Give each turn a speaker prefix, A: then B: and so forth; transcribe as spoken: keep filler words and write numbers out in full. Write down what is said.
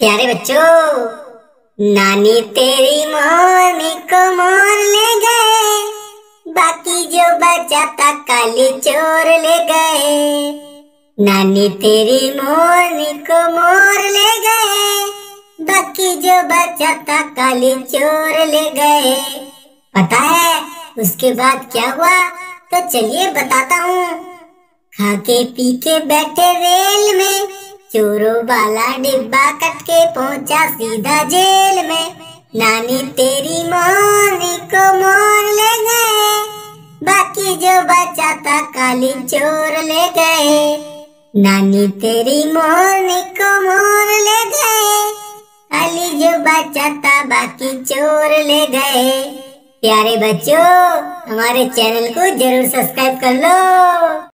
A: प्यारे बच्चों, नानी तेरी मोरनी को मोर ले गए, बाकी जो बचा था काली चोर ले गए। नानी तेरी मोरनी को मोर ले गए, बाकी जो बचा था काली चोर ले गए। पता है उसके बाद क्या हुआ? तो चलिए बताता हूँ। खा के पी के बैठे रेल में, चोरों वाला डिब्बा कट के पहुंचा सीधा जेल में। नानी तेरी मोरनी को मोर ले गए, बाकी जो बचा था काली चोर ले गए। नानी तेरी मोरनी को मोर ले गए, काली जो बचा था बाकी चोर ले गए। प्यारे बच्चों, हमारे चैनल को जरूर सब्सक्राइब कर लो।